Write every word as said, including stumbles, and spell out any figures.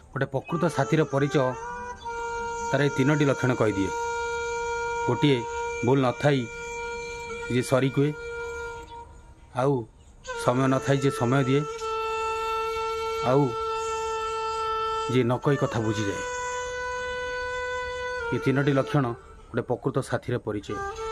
गोटे प्रकृत साथीर परिचय तार तीनोटी लक्षण कहीदिए। गोटे भूल न थाई जे सरी कुए, आउ समय न थाई जे समय दिए, आउ जे न कही कथा बुझी जाए। ये तीनोटी लक्षण गोटे प्रकृत साथीर परिचय।